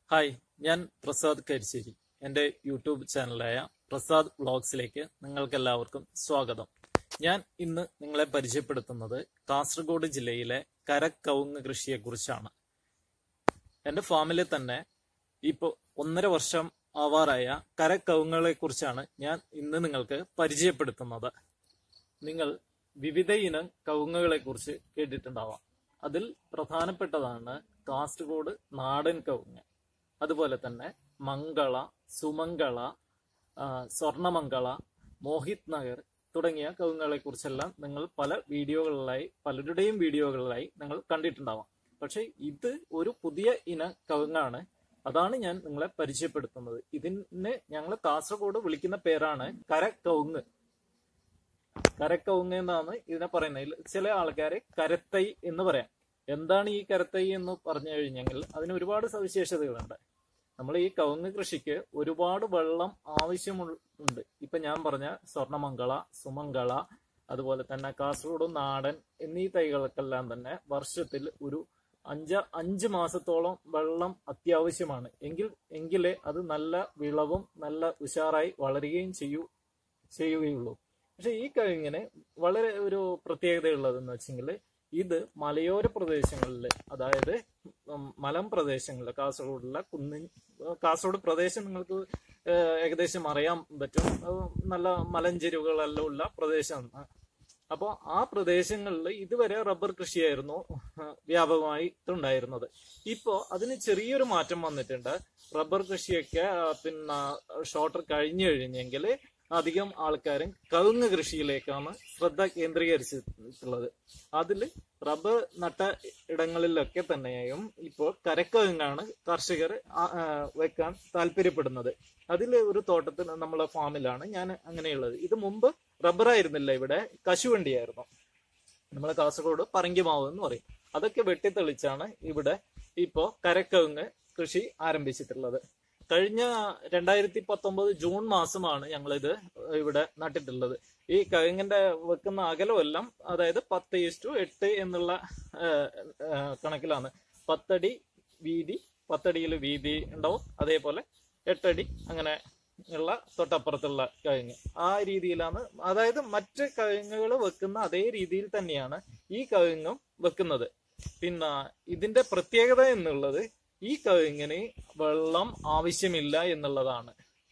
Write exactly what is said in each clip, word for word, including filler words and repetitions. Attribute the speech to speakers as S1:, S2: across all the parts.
S1: Hi, ഞാൻ പ്രസാദ് കരിശ്ശേരി. എൻ്റെ YouTube ചാനലായ Prasad വ്ളോഗ്സിലേക്ക് നിങ്ങൾക്കെല്ലാവർക്കും സ്വാഗതം. ഞാൻ ഇന്ന് നിങ്ങളെ പരിചയപ്പെടുത്തുന്നത് കാസർഗോഡ് ജില്ലയിലെ കരക്കവുങ്ങ് കൃഷിയെക്കുറിച്ചാണ്. എൻ്റെ ഫാമിലെ തന്നെ ഇപ്പോൾ ഒന്നര വർഷം ആവാറായ കരക്കവുങ്ങുകളെ കുറിച്ചാണ് ഞാൻ ഇന്ന് നിങ്ങൾക്ക് പരിചയപ്പെടുത്തുന്നത്. നിങ്ങൾ വിവിധ ഇനം കവുങ്ങുകളെ കുറിച്ച് കേട്ടിട്ടുണ്ടാവാം. അതിൽ പ്രധാനപ്പെട്ടതാണ് കാസർഗോഡ് നാടൻ കവുങ്ങ്, അതുപോലെ തന്നെ മംഗള, സുമംഗള, സ്വർണമംഗള, മോഹിത് നഗർ തുടങ്ങിയ കവുങ്ങുകളെ കുറിച്ചെല്ലാം നിങ്ങൾ പല വീഡിയോകളിലായി പലരുടെയും വീഡിയോകളിലായി നിങ്ങൾ കണ്ടിട്ടുണ്ടാവാം. പക്ഷെ ഇത് ഒരു പുതിയ ഇന കവുങ്ങാണ്. അതാണ് ഞാൻ നിങ്ങളെ പരിചയപ്പെടുത്തുന്നത്. ഇതിന് ഞങ്ങൾ കാസർഗോഡ് വിളിക്കുന്ന പേരാണ് കരക്കവുങ്ങ്. കരക്കവുങ്ങ് എന്നാണ് ഇതിനെ പറയുന്നത്. ചില ആൾക്കാരെ കരത്തൈ എന്ന് പറയാം. എന്താണ് ഈ കരത്തൈ എന്ന് പറഞ്ഞു കഴിഞ്ഞെങ്കിൽ അതിന് ഒരുപാട് സവിശേഷതകളുണ്ട്. നമ്മൾ ഈ കവുങ്ങ് കൃഷിക്ക് ഒരുപാട് വെള്ളം ആവശ്യമുണ്ട്. ഇപ്പൊ ഞാൻ പറഞ്ഞ സ്വർണമംഗള, സുമംഗള, അതുപോലെ തന്നെ കാസർഗോഡ് നാടൻ എന്നീ തൈകൾക്കെല്ലാം തന്നെ വർഷത്തിൽ ഒരു അഞ്ച അഞ്ച് മാസത്തോളം വെള്ളം അത്യാവശ്യമാണ്. എങ്കിൽ എങ്കിലേ അത് നല്ല വിളവും നല്ല ഉഷാറായി വളരുകയും ചെയ്യൂ ചെയ്യുകയുള്ളൂ. പക്ഷെ ഈ കവുങ്ങിന് വളരെ ഒരു പ്രത്യേകത ഉള്ളതെന്ന് വെച്ചെങ്കിൽ ഇത് മലയോര പ്രദേശങ്ങളിൽ, അതായത് മലം പ്രദേശങ്ങളിൽ, കാസർഗോഡുള്ള കുന്നിൻ കാസർഗോഡ് പ്രദേശം നിങ്ങൾക്ക് ഏകദേശം അറിയാൻ പറ്റും. നല്ല മലഞ്ചെരുവുകളെല്ലാം ഉള്ള പ്രദേശമാണ്. അപ്പോൾ ആ പ്രദേശങ്ങളിൽ ഇതുവരെ റബ്ബർ കൃഷിയായിരുന്നു വ്യാപകമായിട്ടുണ്ടായിരുന്നത്. ഇപ്പോൾ അതിന് ചെറിയൊരു മാറ്റം വന്നിട്ടുണ്ട്. റബ്ബർ കൃഷിയൊക്കെ പിന്നെ ഷോർട്ടർ കഴിഞ്ഞു കഴിഞ്ഞെങ്കിൽ അധികം ആൾക്കാരും കവുങ്ങ് കൃഷിയിലേക്കാണ് ശ്രദ്ധ കേന്ദ്രീകരിച്ചിട്ടുള്ളത്. അതിൽ റബ്ബർ നട്ട ഇടങ്ങളിലൊക്കെ തന്നെയും ഇപ്പോൾ കരക്കവുങ്ങാണ് കർഷകർ വെക്കാൻ താല്പര്യപ്പെടുന്നത്. അതിൽ ഒരു തോട്ടത്തിൽ നമ്മളെ ഫാമിലാണ് ഞാൻ അങ്ങനെയുള്ളത്. ഇത് മുമ്പ് റബ്ബർ ആയിരുന്നില്ല, ഇവിടെ കശുവണ്ടിയായിരുന്നു. നമ്മളെ കാസർഗോഡ് പറങ്കിമാവ് എന്ന് പറയും. അതൊക്കെ വെട്ടിത്തെളിച്ചാണ് ഇവിടെ ഇപ്പോ കരക്കവുങ്ങ് കൃഷി ആരംഭിച്ചിട്ടുള്ളത്. കഴിഞ്ഞ രണ്ടായിരത്തി പത്തൊമ്പത് ജൂൺ മാസമാണ് ഞങ്ങളിത് ഇവിടെ നട്ടിട്ടുള്ളത്. ഈ കവുങ്ങിന്റെ വെക്കുന്ന അകലമെല്ലാം അതായത് പത്ത് ഈസ്റ്റു എട്ട് എന്നുള്ള കണക്കിലാണ്. പത്തടി വീതി, പത്തടിയിൽ വീതി ഉണ്ടാവും. അതേപോലെ എട്ടടി അങ്ങനെ ഉള്ള തൊട്ടപ്പുറത്തുള്ള കവുങ്ങ് ആ രീതിയിലാണ്. അതായത് മറ്റ് കവുങ്ങുകൾ വെക്കുന്ന അതേ രീതിയിൽ തന്നെയാണ് ഈ കവുങ്ങും വെക്കുന്നത്. പിന്നെ ഇതിന്റെ പ്രത്യേകത എന്നുള്ളത് ഈ കവുങ്ങിന് വെള്ളം ആവശ്യമില്ല എന്നുള്ളതാണ്.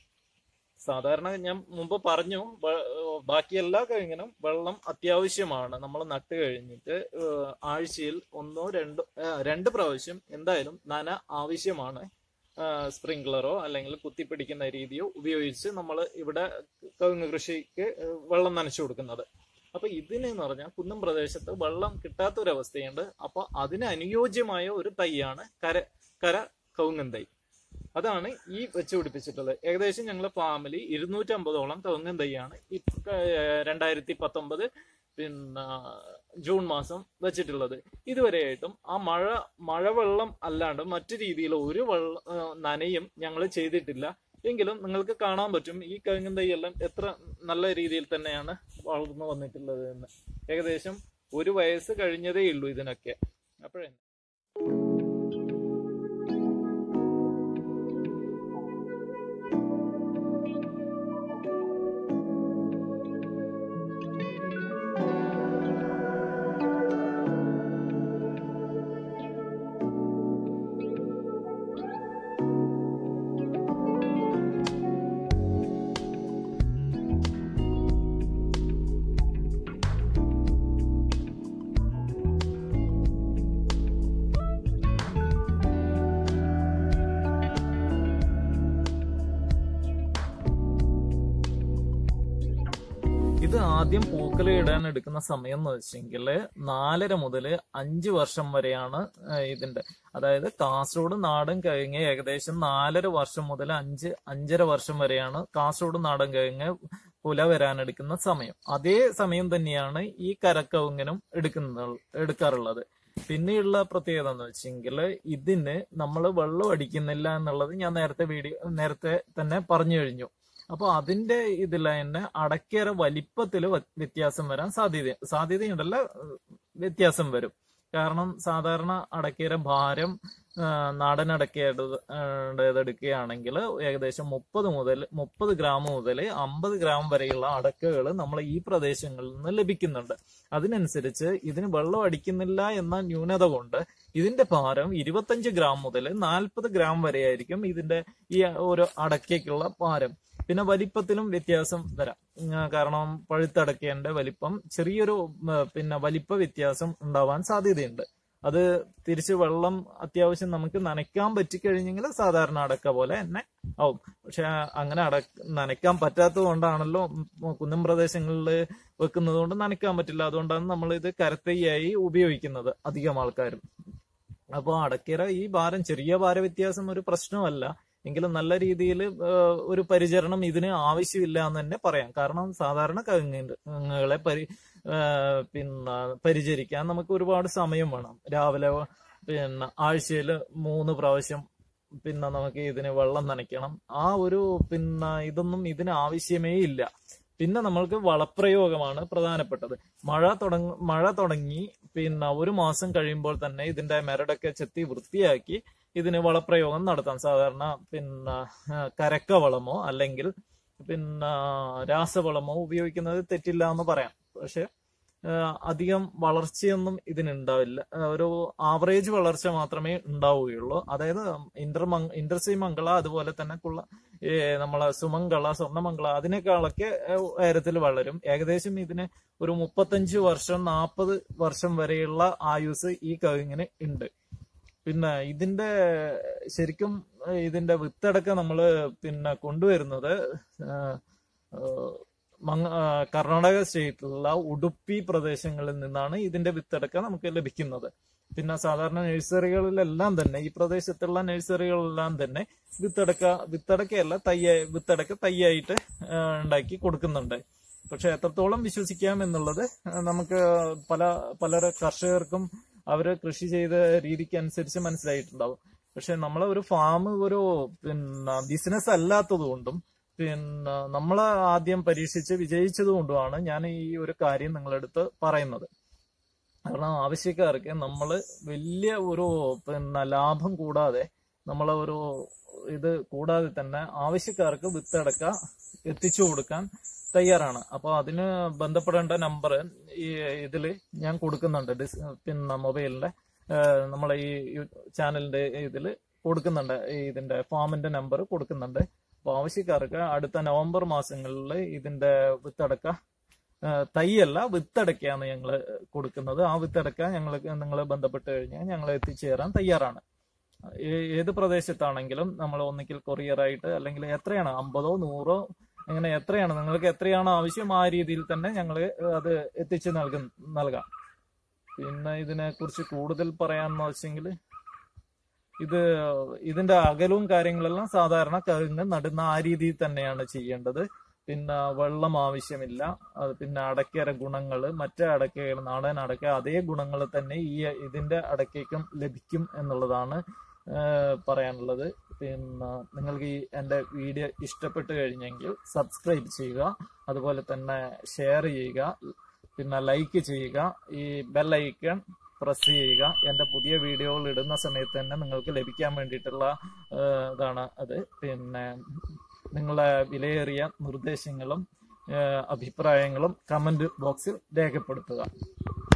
S1: സാധാരണ ഞാൻ മുമ്പ് പറഞ്ഞു, ബാക്കി എല്ലാ കവുങ്ങിനും വെള്ളം അത്യാവശ്യമാണ്. നമ്മൾ നട്ട് കഴിഞ്ഞിട്ട് ആഴ്ചയിൽ ഒന്നോ രണ്ടോ രണ്ട് പ്രാവശ്യം എന്തായാലും നന ആവശ്യമാണ്. സ്പ്രിംഗ്ലറോ അല്ലെങ്കിൽ കുത്തിപ്പിടിക്കുന്ന രീതിയോ ഉപയോഗിച്ച് നമ്മൾ ഇവിടെ കവുങ്ങ് കൃഷിക്ക് വെള്ളം നനച്ചു കൊടുക്കുന്നത്. അപ്പൊ ഇതിന് എന്ന് പറഞ്ഞാൽ കുന്നം പ്രദേശത്ത് വെള്ളം കിട്ടാത്തൊരവസ്ഥയുണ്ട്. അപ്പൊ അതിന് അനുയോജ്യമായ ഒരു തൈയാണ് കര കര കവുങ്ങൻ തൈ. അതാണ് ഈ വെച്ച് പിടിപ്പിച്ചിട്ടുള്ളത്. ഏകദേശം ഞങ്ങളെ ഫാമിലി ഇരുന്നൂറ്റി അമ്പതോളം കവുങ്ങൻ തൈയാണ് ഈ രണ്ടായിരത്തി പത്തൊമ്പത് പിന്നെ ജൂൺ മാസം വെച്ചിട്ടുള്ളത്. ഇതുവരെയായിട്ടും ആ മഴ മഴവെള്ളം അല്ലാണ്ട് മറ്റു രീതിയിൽ ഒരു വെള്ളം നനയും ഞങ്ങൾ ചെയ്തിട്ടില്ല. എങ്കിലും നിങ്ങൾക്ക് കാണാൻ പറ്റും ഈ കവുങ്ങൻ തൈയെല്ലാം എത്ര നല്ല രീതിയിൽ തന്നെയാണ് വളർന്നു വന്നിട്ടുള്ളത് എന്ന്. ഏകദേശം ഒരു വയസ്സ് കഴിഞ്ഞതേ ഉള്ളൂ ഇതിനൊക്കെ. അപ്പോഴേ ഇത് ആദ്യം പൂക്കൾ ഇടാൻ എടുക്കുന്ന സമയം എന്ന് വെച്ചെങ്കിൽ നാലര മുതൽ അഞ്ച് വർഷം വരെയാണ് ഇതിന്റെ. അതായത് കാസർഗോഡ് നാടൻ കവുങ്ങ് ഏകദേശം നാലര വർഷം മുതൽ അഞ്ച് അഞ്ചര വർഷം വരെയാണ് കാസർഗോഡ് നാടൻ കവുങ്ങ് കുല വരാനെടുക്കുന്ന സമയം. അതേ സമയം തന്നെയാണ് ഈ കരക്കവുങ്ങിനും എടുക്കുന്ന എടുക്കാറുള്ളത്. പിന്നെയുള്ള പ്രത്യേകത എന്ന് വെച്ചെങ്കിൽ ഇതിന് നമ്മൾ വെള്ളം അടിക്കുന്നില്ല എന്നുള്ളത് ഞാൻ നേരത്തെ വീഡിയോ നേരത്തെ തന്നെ പറഞ്ഞു കഴിഞ്ഞു. അപ്പൊ അതിന്റെ ഇതിൽ തന്നെ അടക്കേറെ വലിപ്പത്തിൽ വ്യത്യാസം വരാൻ സാധ്യത സാധ്യതയുണ്ടല്ല വ്യത്യാസം വരും. കാരണം സാധാരണ അടക്കേര ഭാരം നാടൻ അടക്കയുടെ എടുക്കുകയാണെങ്കിൽ ഏകദേശം മുപ്പത് മുതൽ മുപ്പത് ഗ്രാം മുതൽ അമ്പത് ഗ്രാം വരെയുള്ള അടക്കകൾ നമ്മൾ ഈ പ്രദേശങ്ങളിൽ നിന്ന് ലഭിക്കുന്നുണ്ട്. അതിനനുസരിച്ച് ഇതിന് വെള്ളം അടിക്കുന്നില്ല എന്ന ന്യൂനത കൊണ്ട് ഇതിന്റെ ഭാരം ഇരുപത്തഞ്ച് ഗ്രാം മുതൽ നാൽപ്പത് ഗ്രാം വരെയായിരിക്കും ഇതിന്റെ ഈ ഒരു അടക്കയ്ക്കുള്ള ഭാരം. പിന്നെ വലിപ്പത്തിലും വ്യത്യാസം വരാം. കാരണം പഴുത്തടക്കേന്റെ വലിപ്പം ചെറിയൊരു പിന്നെ വലിപ്പ വ്യത്യാസം ഉണ്ടാവാൻ സാധ്യതയുണ്ട്. അത് തിരിച്ച് വെള്ളം അത്യാവശ്യം നമുക്ക് നനയ്ക്കാൻ പറ്റിക്കഴിഞ്ഞെങ്കിൽ സാധാരണ അടക്ക പോലെ തന്നെ ആവും. പക്ഷെ അങ്ങനെ അട നനയ്ക്കാൻ പറ്റാത്തത് കൊണ്ടാണല്ലോ കുന്നം പ്രദേശങ്ങളിൽ വെക്കുന്നത് കൊണ്ട് നനയ്ക്കാൻ പറ്റില്ല. അതുകൊണ്ടാണ് നമ്മൾ ഇത് കരത്തയ്യായി ഉപയോഗിക്കുന്നത് അധികം ആൾക്കാരും. അപ്പോൾ അടക്കര ഈ ഭാരം ചെറിയ ഭാര വ്യത്യാസം ഒരു പ്രശ്നമല്ല. എങ്കിലും നല്ല രീതിയിൽ ഒരു പരിചരണം ഇതിന് ആവശ്യമില്ല എന്ന് തന്നെ പറയാം. കാരണം സാധാരണ കവുങ്ങുകളെ പരി പിന്നെ പരിചരിക്കാൻ നമുക്ക് ഒരുപാട് സമയം വേണം. രാവിലെ പിന്നെ ആഴ്ചയിൽ മൂന്ന് പ്രാവശ്യം പിന്നെ നമുക്ക് ഇതിന് വെള്ളം നനയ്ക്കണം. ആ ഒരു പിന്നെ ഇതൊന്നും ഇതിന് ആവശ്യമേ ഇല്ല. പിന്നെ നമ്മൾക്ക് വളപ്രയോഗമാണ് പ്രധാനപ്പെട്ടത്. മഴ തുടങ്ങ മഴ തുടങ്ങി പിന്നെ ഒരു മാസം കഴിയുമ്പോൾ തന്നെ ഇതിന്റെ മരടൊക്കെ ചെത്തി വൃത്തിയാക്കി ഇതിന് വളപ്രയോഗം നടത്താം. സാധാരണ പിന്നെ കരക്ക വളമോ അല്ലെങ്കിൽ പിന്നെ രാസവളമോ ഉപയോഗിക്കുന്നത് തെറ്റില്ല എന്ന് പറയാം. പക്ഷെ അധികം വളർച്ചയൊന്നും ഇതിനുണ്ടാവില്ല. ഒരു ആവറേജ് വളർച്ച മാത്രമേ ഉണ്ടാവുകയുള്ളൂ. അതായത് ഇന്റർ ഇന്റർസി മംഗള അതുപോലെ തന്നെ കുള്ള നമ്മളെ സുമംഗള സ്വർണ്ണമംഗള അതിനേക്കാളൊക്കെ ഉയരത്തിൽ വളരും. ഏകദേശം ഇതിന് ഒരു മുപ്പത്തഞ്ച് വർഷം നാൽപ്പത് വർഷം വരെയുള്ള ആയുസ് ഈ കവുങ്ങിന് ഉണ്ട്. പിന്നെ ഇതിന്റെ ശരിക്കും ഇതിന്റെ വിത്തടക്കം നമ്മള് പിന്നെ കൊണ്ടുവരുന്നത് മങ്ങ കർണാടക സ്റ്റേറ്റിലുള്ള ഉടുപ്പി പ്രദേശങ്ങളിൽ നിന്നാണ് ഇതിന്റെ വിത്തടക്ക നമുക്ക് ലഭിക്കുന്നത്. പിന്നെ സാധാരണ നഴ്സറികളിലെല്ലാം തന്നെ ഈ പ്രദേശത്തുള്ള നഴ്സറികളെല്ലാം തന്നെ വിത്തടക്ക വിത്തടക്കയല്ല തയ്യ വിത്തടക്ക തയ്യായിട്ട് ഉണ്ടാക്കി കൊടുക്കുന്നുണ്ട്. പക്ഷെ എത്രത്തോളം വിശ്വസിക്കാം എന്നുള്ളത് നമുക്ക് പല പല കർഷകർക്കും അവര് കൃഷി ചെയ്ത രീതിക്ക് അനുസരിച്ച് മനസ്സിലായിട്ടുണ്ടാവും. പക്ഷെ നമ്മളെ ഒരു ഫാം ഒരു പിന്നെ ബിസിനസ് അല്ലാത്തത് കൊണ്ടും പിന്നെ നമ്മൾ ആദ്യം പരീക്ഷിച്ച് വിജയിച്ചത് കൊണ്ടുമാണ് ഞാൻ ഈ ഒരു കാര്യം നിങ്ങളടുത്ത് പറയുന്നത്. കാരണം ആവശ്യക്കാർക്ക് നമ്മൾ വലിയ ഒരു പിന്നെ ലാഭം കൂടാതെ നമ്മളെ ഒരു ഇത് കൂടാതെ തന്നെ ആവശ്യക്കാർക്ക് വിത്തടക്ക എത്തിച്ചു കൊടുക്കാൻ തയ്യാറാണ്. അപ്പൊ അതിന് ബന്ധപ്പെടേണ്ട നമ്പർ ഈ ഇതില് ഞാൻ കൊടുക്കുന്നുണ്ട്. പിന്നെ മൊബൈലിന്റെ നമ്മളെ ഈ ചാനലിന്റെ ഇതില് കൊടുക്കുന്നുണ്ട്. ഇതിന്റെ ഫാമിന്റെ നമ്പർ കൊടുക്കുന്നുണ്ട്. അപ്പൊ ആവശ്യക്കാർക്ക് അടുത്ത നവംബർ മാസങ്ങളിൽ ഇതിന്റെ വിത്തടക്ക തൈയല്ല വിത്തടക്കയാണ് ഞങ്ങൾ കൊടുക്കുന്നത്. ആ വിത്തടക്ക ഞങ്ങൾ നിങ്ങൾ ബന്ധപ്പെട്ട് കഴിഞ്ഞാൽ ഞങ്ങൾ എത്തിച്ചേരാൻ തയ്യാറാണ്. ഏത് പ്രദേശത്താണെങ്കിലും നമ്മൾ ഒന്നിക്കൽ കൊറിയറായിട്ട് അല്ലെങ്കിൽ എത്രയാണ് അമ്പതോ നൂറോ അങ്ങനെ എത്രയാണ് നിങ്ങൾക്ക് എത്രയാണ് ആവശ്യം ആ രീതിയിൽ തന്നെ ഞങ്ങൾ അത് എത്തിച്ച് നൽകും നൽകാം. പിന്നെ ഇതിനെ കുറിച്ച് കൂടുതൽ പറയാന്ന് വെച്ചെങ്കിൽ ഇത് ഇതിന്റെ അകലവും കാര്യങ്ങളെല്ലാം സാധാരണ കവുങ്ങ് നടുന്ന ആ രീതിയിൽ തന്നെയാണ് ചെയ്യേണ്ടത്. പിന്നെ വെള്ളം ആവശ്യമില്ല. പിന്നെ അടക്കയുടെ ഗുണങ്ങൾ മറ്റേ അടക്കകൾ നാടൻ അടക്ക അതേ ഗുണങ്ങൾ തന്നെ ഈ ഇതിന്റെ അടക്കയ്ക്കും ലഭിക്കും എന്നുള്ളതാണ് പറയാനുള്ളത്. പിന്നെ നിങ്ങൾക്ക് ഈ എൻ്റെ വീഡിയോ ഇഷ്ടപ്പെട്ട് കഴിഞ്ഞെങ്കിൽ സബ്സ്ക്രൈബ് ചെയ്യുക, അതുപോലെ തന്നെ ഷെയർ ചെയ്യുക, പിന്നെ ലൈക്ക് ചെയ്യുക, ഈ ബെൽ ഐക്കൺ പ്രസ് ചെയ്യുക. എൻ്റെ പുതിയ വീഡിയോകൾ ഇടുന്ന സമയത്ത് തന്നെ നിങ്ങൾക്ക് ലഭിക്കാൻ വേണ്ടിയിട്ടുള്ള ഇതാണ് അത്. പിന്നെ നിങ്ങളെ വിലയേറിയ നിർദ്ദേശങ്ങളും അഭിപ്രായങ്ങളും കമന്റ് ബോക്സിൽ രേഖപ്പെടുത്തുക.